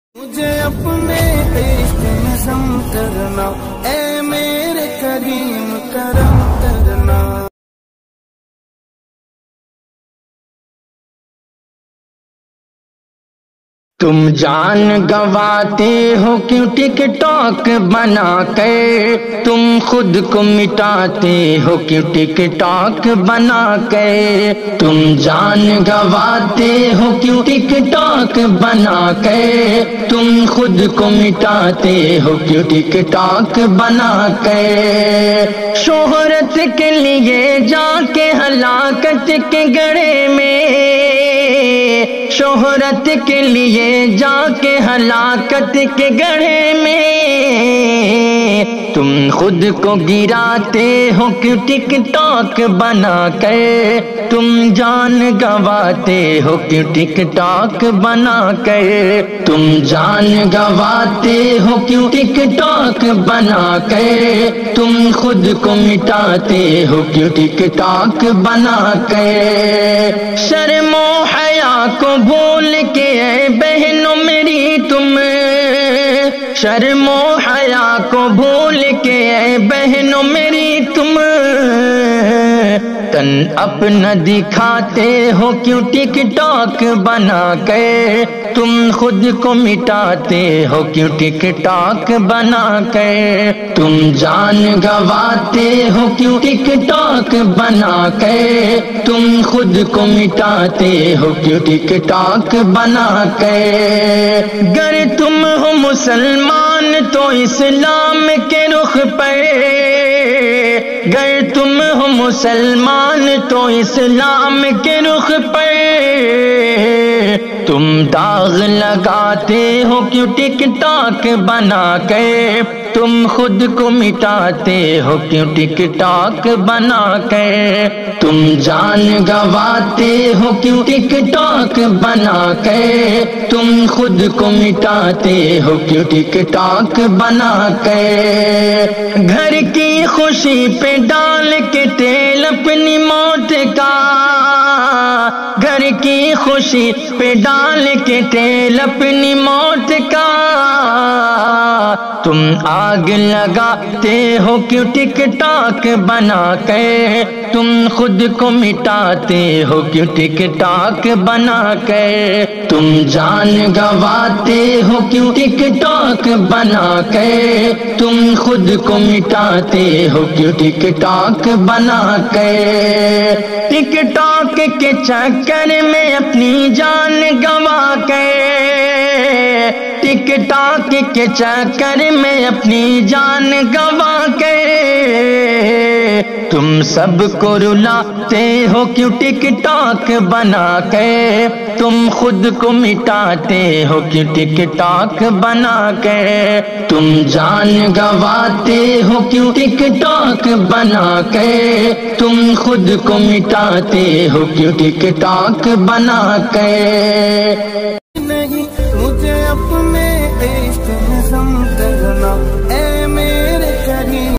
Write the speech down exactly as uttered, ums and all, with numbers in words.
مجھے اپنے عشق میں سم کرنا، اے میرے کریم کرم کرنا۔ تم جان گواتے ہو کیوں ٹک ٹاک بنا کر، تم خود کو مٹاتے ہو کیوں ٹک ٹاک بنا کر، تم جان گواتے ہو کیوں ٹک ٹاک بنا کر، تم خود کو مٹاتے ہو کیوں ٹک ٹاک بنا کر، شہرت کے لیے جا کے ہلاکت کے گڑھے میں، شہرت کے لیے جا کے ہلاکت کے گڑھے میں، تم خود کو گراتے ہو کیوں ٹک ٹاک بنا کر، تم جان گواتے ہو کیوں ٹک ٹاک بنا کر، تم جان گواتے ہو کیوں ٹک ٹاک بنا کر، تم خود کو مٹاتے ہو کیوں ٹک ٹاک بنا کر، شرم و حیا کو بھول کے اے بہنوں میری تم، شرم و حیا کو بھول کے اے بہنوں میری تم، تن اپنا دکھاتے ہو کیوں ٹک ٹاک بنا کر، تم خود کو مٹاتے ہو کیوں ٹک ٹاک بنا کر، تم جان گواتے ہو کیوں ٹک ٹاک بنا کر، تم خود کو مٹاتے ہو کیوں ٹک ٹاک بنا کر، گر تم ہو مسلمان تو اسلام کے رخ پر، گر تم ہو مسلمان تو اسلام کے رخ پر، تم داغ لگاتے ہو کیوں ٹک ٹاک بنا کر، تم خود کو مٹاتے ہو کیوں ٹک ٹاک بنا کر، تم جان گواتے ہو کیوں ٹک ٹاک بنا کر، تم خود کو مٹاتے ہو کیوں ٹک ٹاک بنا کر، گھر کی خوشی پہ ڈال کے تیل اپنی موت کا، گھر کی خوشی پہ ڈال کے تیل اپنی موت کا، تم آگ لگاتے ہو کیوں ٹک ٹاک بنا کر، تم خود کو مٹاتے ہو کیوں ٹک ٹاک بنا کر، تم جان گواتے ہو کیوں ٹک ٹاک بنا کر، تم خود کو مٹاتے ہو کیوں ٹک ٹاک بنا کر، ٹک ٹاک کے چکر میں اپنی جان گوا کے، ٹک ٹاک کے چکر میں اپنی جان گوا کے، تم سب کو رلاتے ہو کیوں ٹک ٹاک بنا کے، تم خود کو مٹاتے ہو کیوں ٹک ٹاک بنا کے، تم جان گواتے ہو کیوں ٹک ٹاک بنا کے، تم خود کو مٹاتے ہو کیوں ٹک ٹاک بنا کے، نہیں مجھے اپنے عشق میں سم کرنا، اے